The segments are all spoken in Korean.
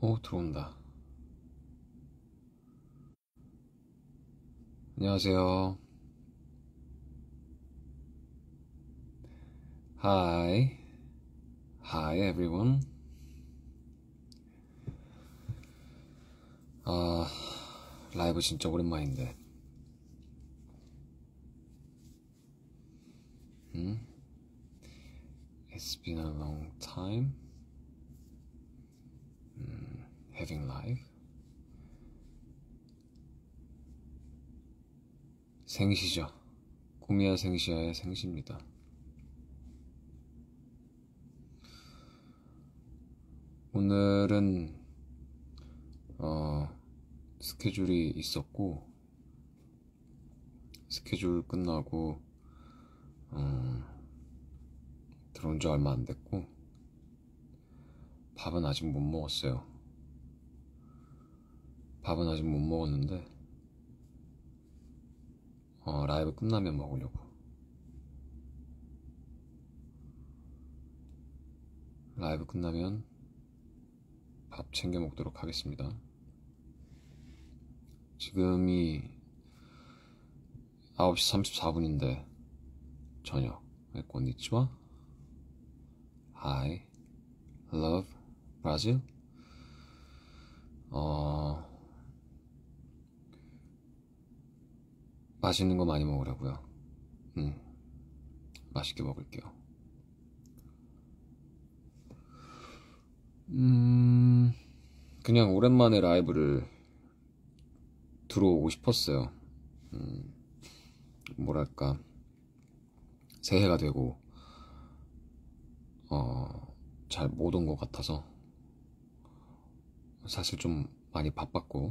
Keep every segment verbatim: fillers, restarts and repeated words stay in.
오, 들어온다. 안녕하세요. Hi. Hi, everyone. 아, 라이브 진짜 오랜만인데. 음? It's been a long time. 음, having live. 생시죠. 꾸미야 생시야의 생시입니다. 오늘은 어, 스케줄이 있었고 스케줄 끝나고 어, 들어온 지 얼마 안 됐고 밥은 아직 못 먹었어요. 밥은 아직 못 먹었는데 어, 라이브 끝나면 먹으려고. 라이브 끝나면 밥 챙겨 먹도록 하겠습니다. 지금이 아홉 시 삼십사 분인데 저녁. konnichiwa. Hi. Love. Brazil. 어... 맛있는 거 많이 먹으라고요. 음, 맛있게 먹을게요. 음, 그냥 오랜만에 라이브를 들어오고 싶었어요. 음, 뭐랄까, 새해가 되고, 어, 잘 못 온 것 같아서, 사실 좀 많이 바빴고,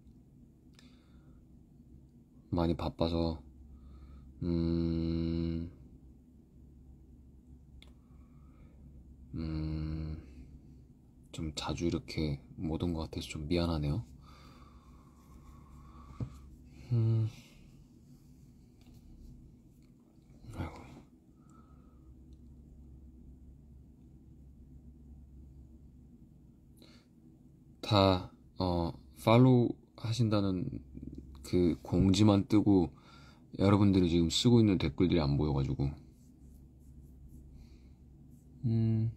많이 바빠서, 음, 음, 좀 자주 이렇게 못 온 것 같아서 좀 미안하네요. 음, 아이고. 다, 어, 팔로우 하신다는 그 공지만 뜨고 여러분들이 지금 쓰고 있는 댓글들이 안 보여가지고, 음,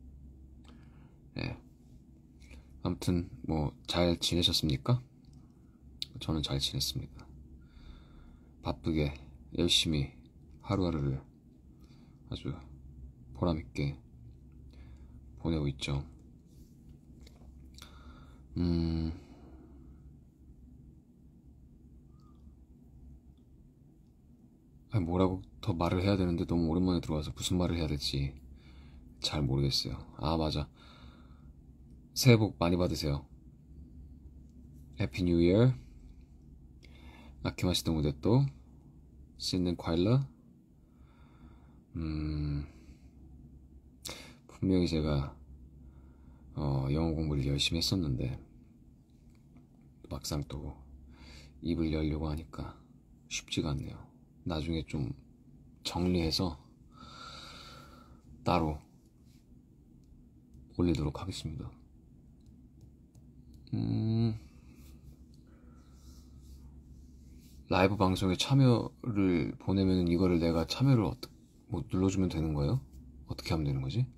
네. 아무튼, 뭐, 잘 지내셨습니까? 저는 잘 지냈습니다. 바쁘게, 열심히 하루하루를 아주 보람있게 보내고 있죠. 음, 아니, 뭐라고 더 말을 해야 되는데 너무 오랜만에 들어와서 무슨 말을 해야 될지 잘 모르겠어요. 아, 맞아. 새해 복 많이 받으세요. 해피 뉴 이어. 아키마시도 무데또. 신는 콰일러. 음, 분명히 제가 어, 영어 공부를 열심히 했었는데 막상 또 입을 열려고 하니까 쉽지가 않네요. 나중에 좀 정리해서 따로 올리도록 하겠습니다. 음, 라이브 방송에 참여를 보내면 이거를 내가 참여를 어떻게 뭐 눌러주면 되는 거예요? 어떻게 하면 되는 거지?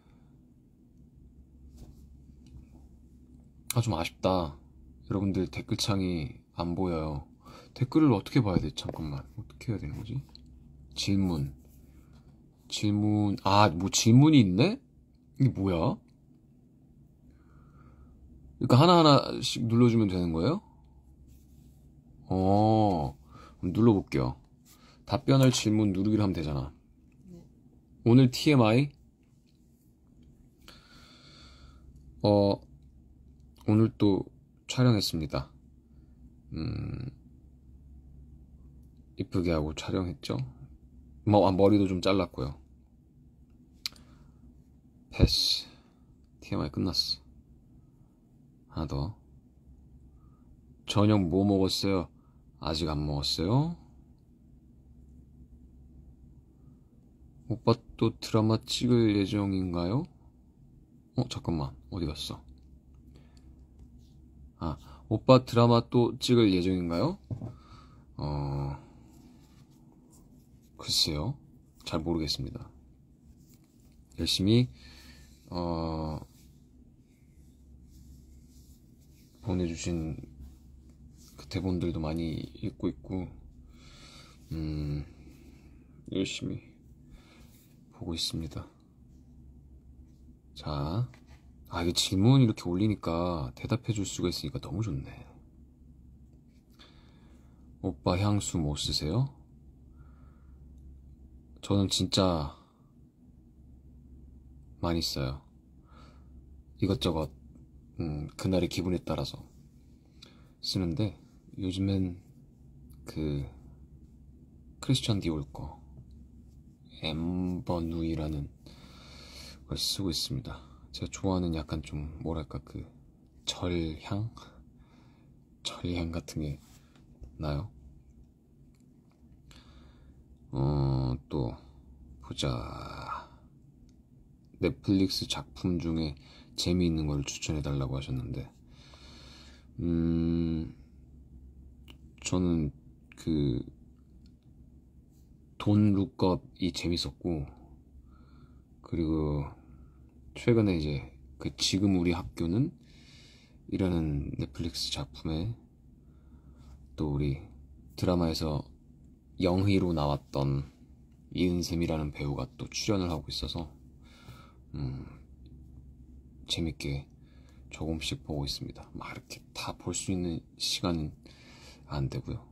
아, 좀 아쉽다. 여러분들 댓글창이 안 보여요. 댓글을 어떻게 봐야 돼? 잠깐만. 어떻게 해야 되는 거지? 질문. 질문. 아, 뭐 질문이 있네? 이게 뭐야? 그러니까 하나하나씩 눌러주면 되는 거예요? 어, 그럼 눌러볼게요. 답변할 질문 누르기를 하면 되잖아. 오늘 티엠아이? 어, 오늘 또 촬영했습니다. 음, 이쁘게 하고 촬영했죠. 뭐, 아, 머리도 좀 잘랐고요. 패스. 티엠아이 끝났어. 하나 더. 저녁 뭐 먹었어요? 아직 안 먹었어요? 오빠 또 드라마 찍을 예정인가요? 어, 잠깐만. 어디 갔어? 아, 오빠 드라마 또 찍을 예정인가요? 어, 글쎄요. 잘 모르겠습니다. 열심히, 어, 보내주신 그 대본들도 많이 읽고 있고, 음, 열심히 보고 있습니다. 자, 아, 이게 질문 이렇게 올리니까 대답해 줄 수가 있으니까 너무 좋네. 오빠 향수 뭐 쓰세요? 저는 진짜 많이 써요. 이것저것, 음, 그날의 기분에 따라서 쓰는데, 요즘엔 그, 크리스천 디올 거, 엠버 누이라는 걸 쓰고 있습니다. 제가 좋아하는 약간 좀, 뭐랄까, 그, 절향? 절향 같은 게 나요. 어, 또, 보자. 넷플릭스 작품 중에 재미있는 걸 추천해달라고 하셨는데, 음, 저는 그, 돈 룩업이 재밌었고, 그리고 최근에 이제 그 지금 우리 학교는 이라는 넷플릭스 작품에 또 우리 드라마에서 영희로 나왔던 이은샘이라는 배우가 또 출연을 하고 있어서 음, 재밌게 조금씩 보고 있습니다. 막 이렇게 다 볼 수 있는 시간은 안 되고요.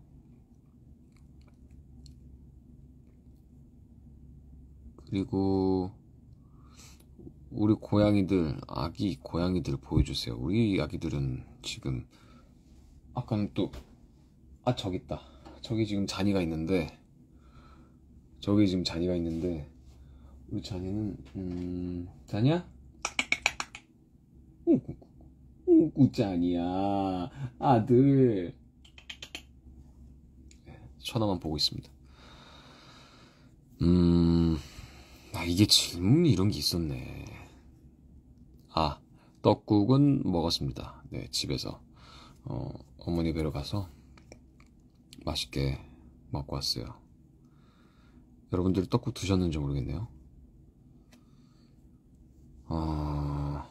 그리고 우리 고양이들, 아기 고양이들 보여주세요. 우리 아기들은 지금 아까는 또, 아 저기 있다. 저기 지금 잔이가 있는데 저기 지금 잔이가 있는데 우리 잔이는 음... 잔이야? 우구 잔이야 아들. 천하만 보고 있습니다. 음... 아 이게 질문이 이런 게 있었네. 아, 떡국은 먹었습니다. 네, 집에서 어, 어머니 뵈러 가서 맛있게 먹고 왔어요. 여러분들 떡국 드셨는지 모르겠네요. 어...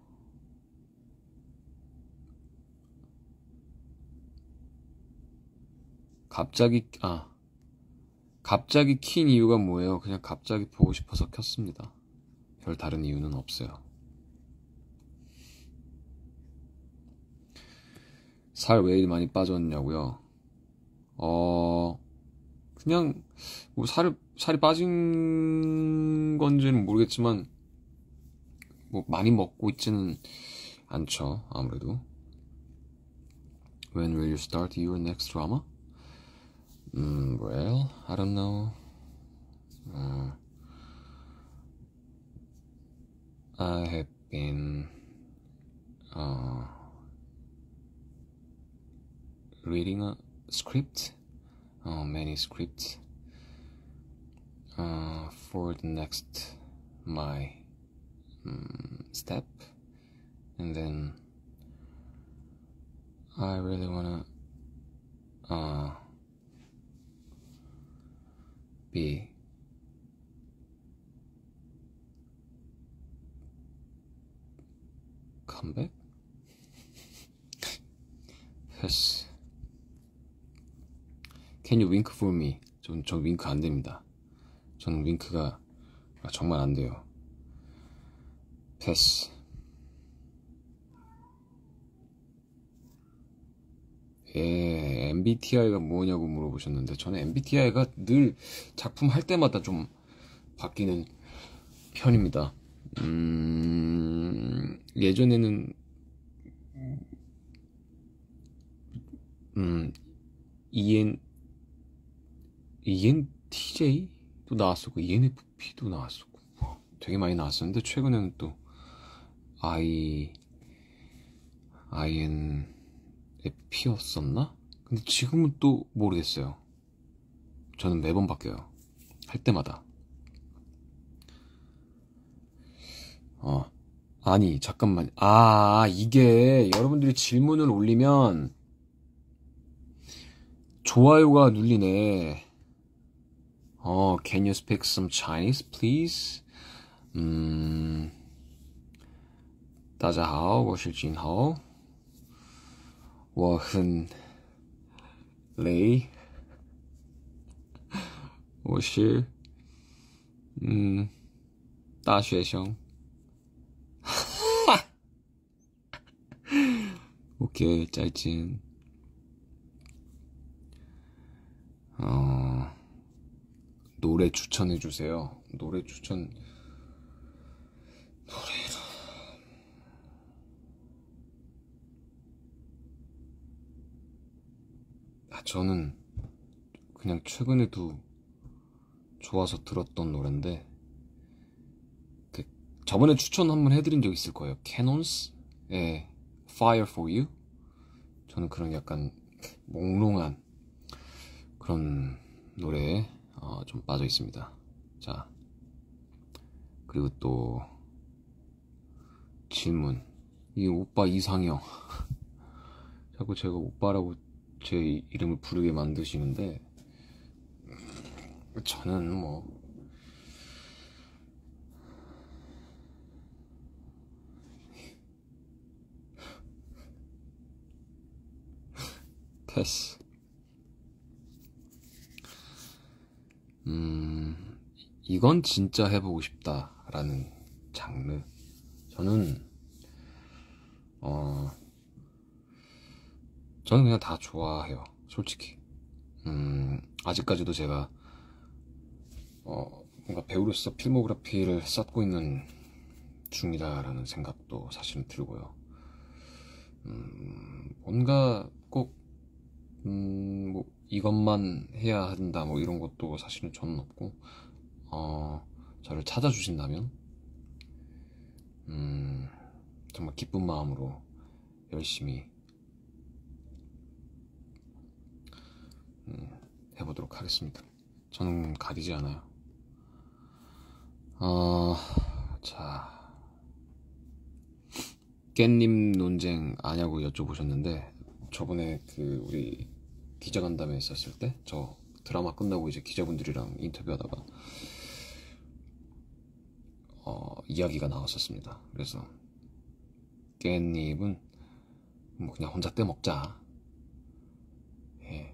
갑자기 아 갑자기 킨 이유가 뭐예요? 그냥 갑자기 보고 싶어서 켰습니다. 별 다른 이유는 없어요. 살 왜 이리 많이 빠졌냐고요? 어... 그냥 뭐 살, 살이 빠진 건지는 모르겠지만 뭐 많이 먹고 있지는 않죠. 아무래도. When will you start your next drama? Mm, well, I don't know. Uh, I have been uh, reading a script, uh, many scripts, uh, for the next my um, step, and then I really wanna uh, be 컴백? 패스. Can you wink for me? 전, 저 윙크 안 됩니다. 저는 윙크가 정말 안 돼요. 패스. 예, 엠비티아이가 뭐냐고 물어보셨는데 저는 엠비티아이가 늘 작품 할 때마다 좀 바뀌는 편입니다. 음, 예전에는 음, 이엔 이엔티제이도 나왔었고 이엔에프피도 나왔었고 되게 많이 나왔었는데 최근에는 또 I 아이엔에프피였었나? 근데 지금은 또 모르겠어요. 저는 매번 바뀌어요. 할 때마다. 어, 아니, 잠깐만. 아, 이게 여러분들이 질문을 올리면 좋아요가 눌리네. 어, can you speak some Chinese, please? 음, 大家好，我是俊豪，我很累，我是嗯大学生。오케이, 再见. 어, 노래 추천해주세요. 노래 추천, 노래. 아, 저는 그냥 최근에도 좋아서 들었던 노래인데, 그, 저번에 추천 한번 해드린 적 있을 거예요. 캐논스의 Fire for You? 저는 그런 약간 몽롱한 그런 노래에 어, 좀 빠져 있습니다. 자, 그리고 또 질문. 이 오빠 이상형. 자꾸 제가 오빠라고 제 이름을 부르게 만드시는데 저는 뭐 패스. 음, 이건 진짜 해보고 싶다라는 장르. 저는, 어, 저는 그냥 다 좋아해요. 솔직히. 음, 아직까지도 제가, 어, 뭔가 배우로서 필모그래피를 쌓고 있는 중이다라는 생각도 사실은 들고요. 음, 뭔가 꼭, 음, 뭐, 이것만 해야 한다, 뭐, 이런 것도 사실은 저는 없고, 어, 저를 찾아주신다면, 음, 정말 기쁜 마음으로 열심히, 음, 해보도록 하겠습니다. 저는 가리지 않아요. 어, 자, 깻님 논쟁 아냐고 여쭤보셨는데, 저번에 그, 우리, 기자간담회 있었을 때 저 드라마 끝나고 이제 기자분들이랑 인터뷰하다가 어, 이야기가 나왔었습니다. 그래서 깻잎은 뭐 그냥 혼자 떼먹자. 예.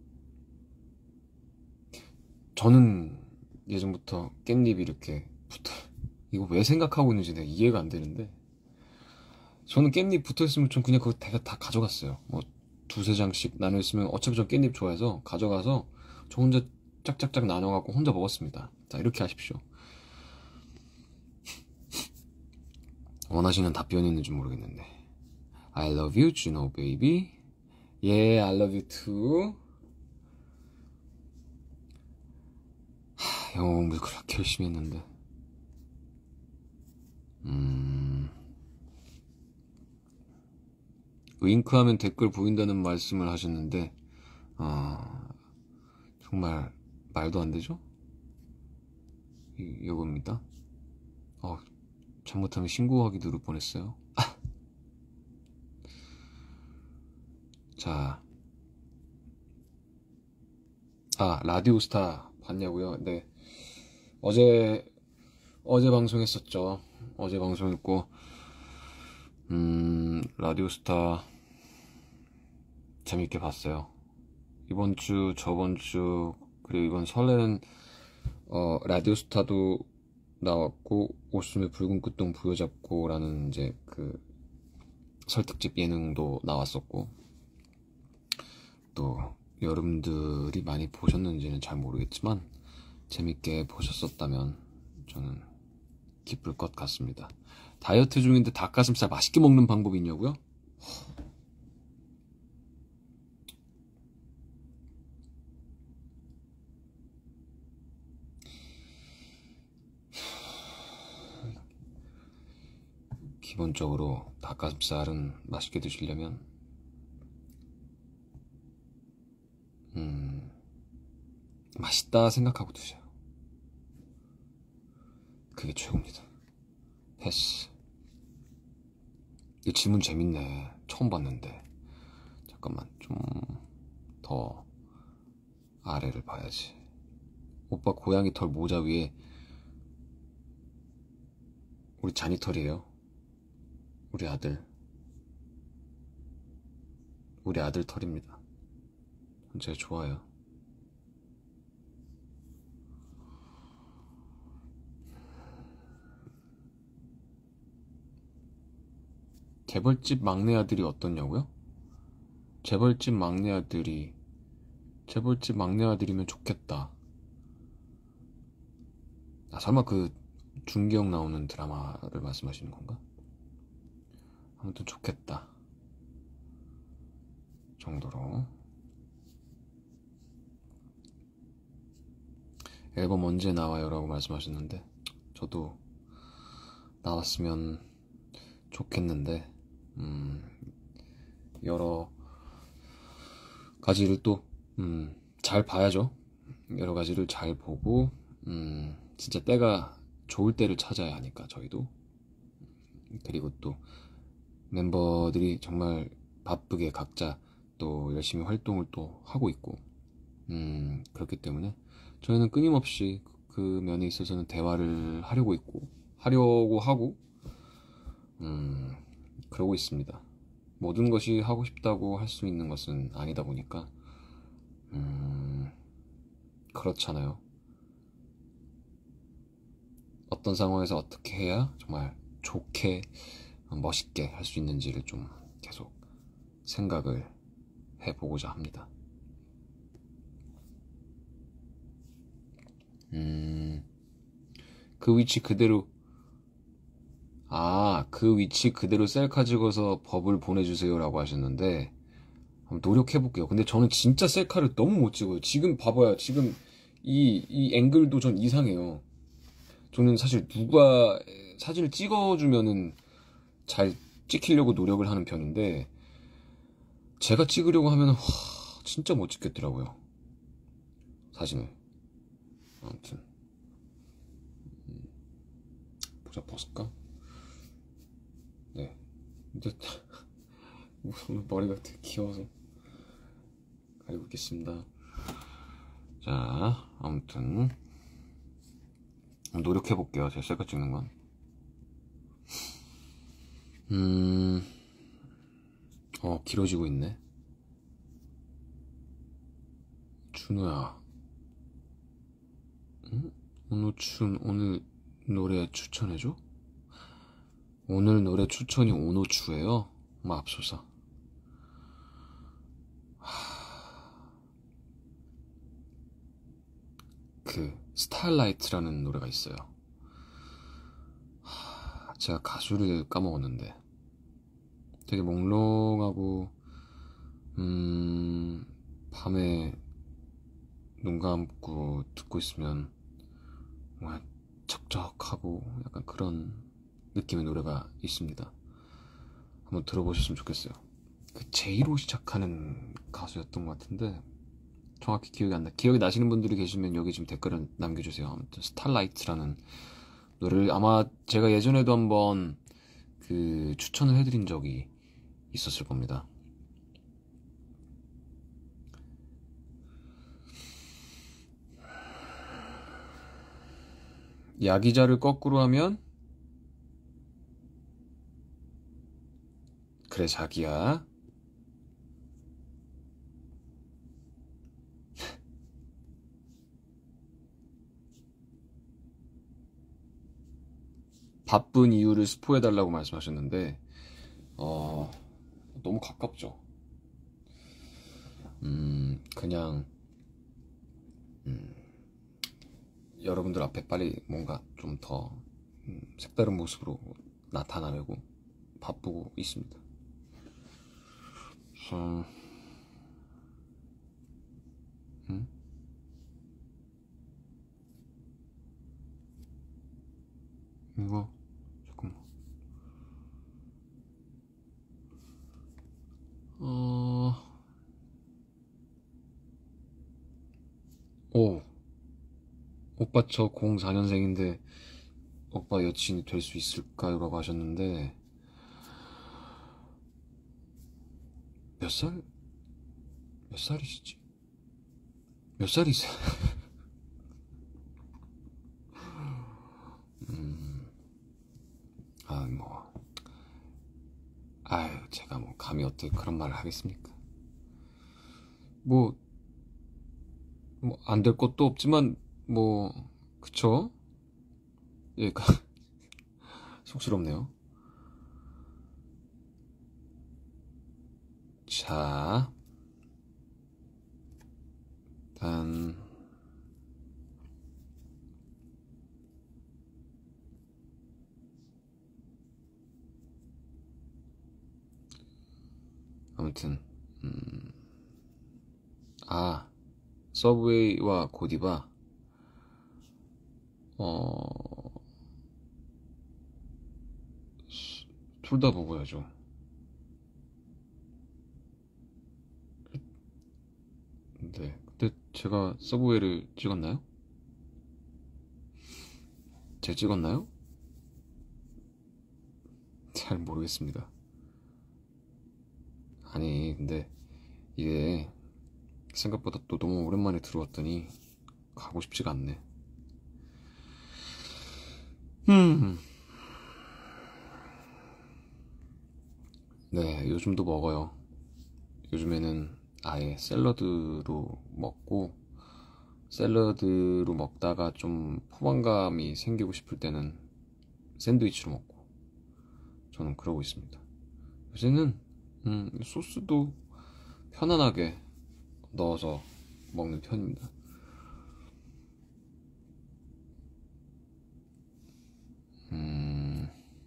저는 예전부터 깻잎이 이렇게 붙어 이거 왜 생각하고 있는지 내가 이해가 안 되는데 저는 깻잎 붙어있으면 좀 그냥 그거 다, 다 가져갔어요. 뭐 두세 장씩 나눠있으면 어차피 저 깻잎 좋아해서 가져가서 저 혼자 짝짝짝 나눠갖고 혼자 먹었습니다. 자, 이렇게 하십시오. 원하시는 답변이 있는지 모르겠는데. I love you, Juno baby. Yeah, I love you too. 하, 영어 공부 그렇게 열심히 했는데. 음... 윙크하면 댓글 보인다는 말씀을 하셨는데 아, 정말 말도 안 되죠? 이, 이겁니다. 어, 잘못하면 신고하기 누를 뻔했어요. 자, 아, 라디오스타 봤냐고요? 네, 어제 어제 방송했었죠. 어제 방송했고, 음, 라디오스타 재밌게 봤어요. 이번 주, 저번 주, 그리고 이번 설에는 어, 라디오스타도 나왔고, 오숨의 붉은 끝동 부여잡고 라는 이제 그 설특집 예능도 나왔었고, 또 여러분들이 많이 보셨는지는 잘 모르겠지만 재밌게 보셨었다면 저는 기쁠 것 같습니다. 다이어트 중인데 닭가슴살 맛있게 먹는 방법이 있냐고요? 기본적으로 닭가슴살은 맛있게 드시려면 음, 맛있다 생각하고 드세요. 그게 최고입니다. 패스. 이 질문 재밌네. 처음 봤는데. 잠깐만, 좀 더 아래를 봐야지. 오빠 고양이 털 모자 위에 우리 자니 털이에요. 우리 아들. 우리 아들 털입니다. 제가 좋아요. 재벌집 막내 아들이 어떻냐고요? 재벌집 막내 아들이 재벌집 막내 아들이면 좋겠다. 아, 설마 그 준기영 나오는 드라마를 말씀하시는 건가? 아무튼 좋겠다 정도로. 앨범 언제 나와요? 라고 말씀하셨는데 저도 나왔으면 좋겠는데 음, 여러 가지를 또 음, 잘 봐야죠. 여러 가지를 잘 보고 음, 진짜 때가 좋을 때를 찾아야 하니까 저희도. 그리고 또 멤버들이 정말 바쁘게 각자 또 열심히 활동을 또 하고 있고 음, 그렇기 때문에 저희는 끊임없이 그 면에 있어서는 대화를 하려고 있고 하려고 하고 음, 그러고 있습니다. 모든 것이 하고 싶다고 할 수 있는 것은 아니다 보니까 음, 그렇잖아요. 어떤 상황에서 어떻게 해야 정말 좋게 멋있게 할 수 있는지를 좀 계속 생각을 해보고자 합니다. 음, 그 위치 그대로 아, 그 위치 그대로 셀카 찍어서 버블 보내주세요 라고 하셨는데 한번 노력해볼게요. 근데 저는 진짜 셀카를 너무 못 찍어요. 지금 봐봐요. 지금 이, 이 앵글도 전 이상해요. 저는 사실 누가 사진을 찍어주면은 잘 찍히려고 노력을 하는 편인데 제가 찍으려고 하면은 와, 진짜 못 찍겠더라고요. 사진을. 아무튼 모자 벗을까? 네. 근데 오늘 머리가 되게 귀여워서 가리고 있겠습니다. 자, 아무튼 노력해볼게요. 제 셀카 찍는 건. 음, 어, 길어지고 있네. 준우야, 응? 오노춘 오늘 노래 추천해줘? 오늘 노래 추천이 오노추예요? 맙소사. 그 스타일라이트라는 노래가 있어요. 하, 제가 가수를 까먹었는데 되게 몽롱하고 음, 밤에 눈 감고 듣고 있으면 뭔가 척척하고 약간 그런 느낌의 노래가 있습니다. 한번 들어보셨으면 좋겠어요. 그 제이로 시작하는 가수였던 것 같은데 정확히 기억이 안 나. 기억이 나시는 분들이 계시면 여기 좀 댓글을 남겨주세요. 아무튼 스타라이트라는 노래를 아마 제가 예전에도 한번 그 추천을 해드린 적이 있었을 겁니다. 야기자를 거꾸로 하면 그래 자기야. 바쁜 이유를 스포해달라고 말씀하셨는데 어, 너무 가깝죠. 음, 그냥 음, 여러분들 앞에 빨리 뭔가 좀 더 음, 색다른 모습으로 나타나려고 바쁘고 있습니다. 음, 음? 이거 잠깐만. 어, 오, 오빠 저 공사 년생인데 오빠 여친이 될 수 있을까요? 라고 하셨는데 몇 살? 몇 살이시지? 몇 살이세요? 음, 아, 뭐, 아유, 제가 뭐, 감히 어떻게 그런 말을 하겠습니까? 뭐, 뭐, 안 될 것도 없지만, 뭐, 그쵸? 예, 쑥스럽네요. 자, 일단, 아무튼, 음, 아, 서브웨이와 고디바, 어, 둘 다 먹어야죠. 네, 근데 제가 서브웨이를 찍었나요? 제가 찍었나요? 잘 모르겠습니다. 아니, 근데 이게 생각보다 또 너무 오랜만에 들어왔더니 가고 싶지가 않네. 음, 네, 요즘도 먹어요. 요즘에는 아예 샐러드로 먹고, 샐러드로 먹다가 좀 포만감이 생기고 싶을 때는 샌드위치로 먹고, 저는 그러고 있습니다. 요새는 음, 소스도 편안하게 넣어서 먹는 편입니다. 음,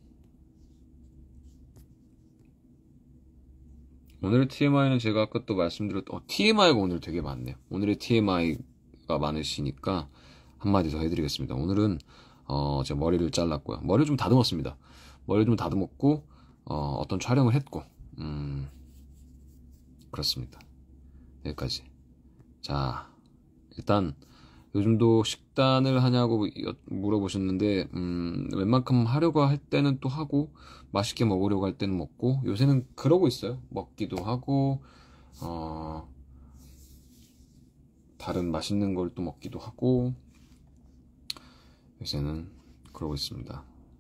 오늘의 티엠아이는 제가 아까 또 말씀드렸, 어, 티엠아이가 오늘 되게 많네요. 오늘의 티엠아이가 많으시니까 한마디 더 해드리겠습니다. 오늘은, 어, 제가 머리를 잘랐고요. 머리를 좀 다듬었습니다. 머리를 좀 다듬었고, 어, 어떤 촬영을 했고, 음, 그렇습니다. 여기까지. 자, 일단, 요즘도 식단을 하냐고 물어보셨는데, 음, 웬만큼 하려고 할 때는 또 하고, 맛있게 먹으려고 할 때는 먹고, 요새는 그러고 있어요. 먹기도 하고, 어, 다른 맛있는 걸 또 먹기도 하고, 요새는 그러고 있습니다.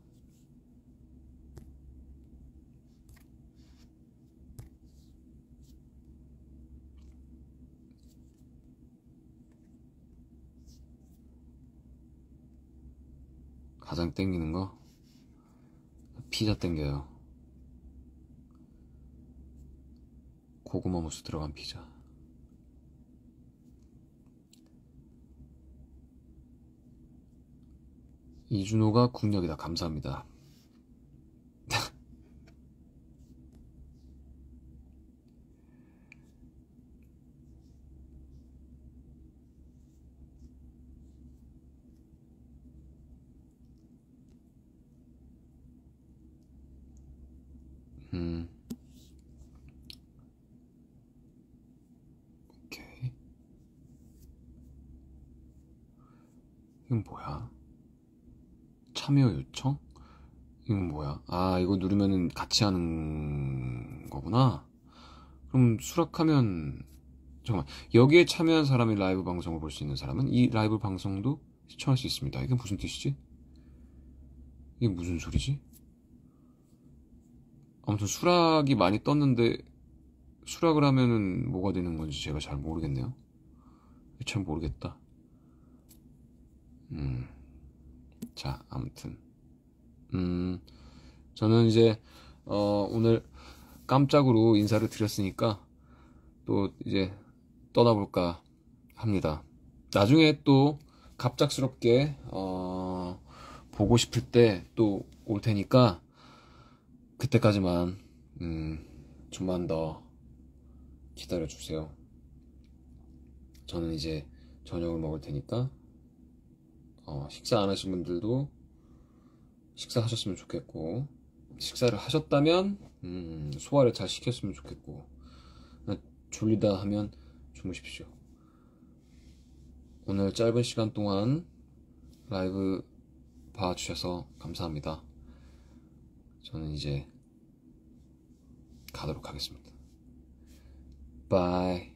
가장 땡기는 거? 피자 땡겨요. 고구마 무스 들어간 피자. 이준호가 국력이다. 감사합니다. 음, 오케이. 이건 뭐야? 참여 요청? 이건 뭐야? 아, 이거 누르면은 같이 하는 거구나. 그럼 수락하면, 잠깐만, 여기에 참여한 사람이 라이브 방송을 볼 수 있는 사람은 이 라이브 방송도 시청할 수 있습니다. 이게 무슨 뜻이지? 이게 무슨 소리지? 아무튼 수락이 많이 떴는데 수락을 하면은 뭐가 되는 건지 제가 잘 모르겠네요. 잘 모르겠다. 음, 자, 아무튼 음, 저는 이제 어, 오늘 깜짝으로 인사를 드렸으니까 또 이제 떠나볼까 합니다. 나중에 또 갑작스럽게 어, 보고 싶을 때 또 올 테니까 그때까지만 음, 좀만 더 기다려 주세요. 저는 이제 저녁을 먹을 테니까 어, 식사 안 하신 분들도 식사하셨으면 좋겠고, 식사를 하셨다면 음, 소화를 잘 시켰으면 좋겠고, 졸리다 하면 주무십시오. 오늘 짧은 시간 동안 라이브 봐주셔서 감사합니다. 저는 이제 가도록 하겠습니다. 바이.